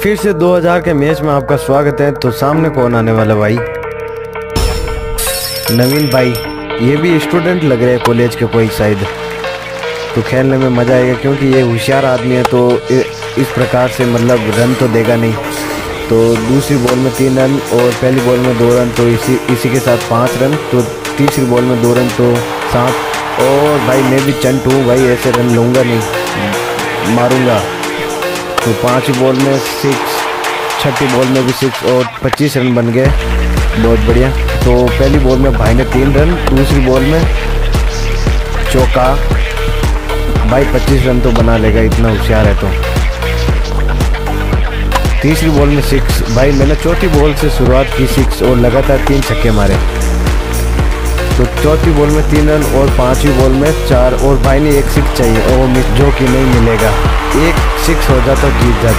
फिर से 2000 के मैच में आपका स्वागत है। तो सामने कौन आने वाला भाई? नवीन भाई, ये भी स्टूडेंट लग रहे हैं कॉलेज के कोई शायद। तो खेलने में मज़ा आएगा क्योंकि ये होशियार आदमी है, तो इस प्रकार से मतलब रन तो देगा नहीं। तो दूसरी बॉल में 3 रन और पहली बॉल में 2 रन, तो इसी के साथ 5 रन। तो तीसरी बॉल में 2 रन तो 7। और भाई मैं भी चंट हूँ भाई, ऐसे रन लूँगा नहीं, मारूँगा। तो 5वीं बॉल में 6, छठी बॉल में भी 6 और 25 रन बन गए। बहुत बढ़िया। तो पहली बॉल में भाई ने 3 रन, दूसरी बॉल में चौका। भाई 25 रन तो बना लेगा, इतना होशियार है। तो तीसरी बॉल में 6। भाई मैंने चौथी बॉल से शुरुआत की 6 और लगातार 3 छक्के मारे। तो चौथी बॉल में 3 रन और 5वीं बॉल में 4। और भाई ने एक 6 चाहिए और जो कि नहीं मिलेगा। एक 6 हो जाता तो जीत जाता।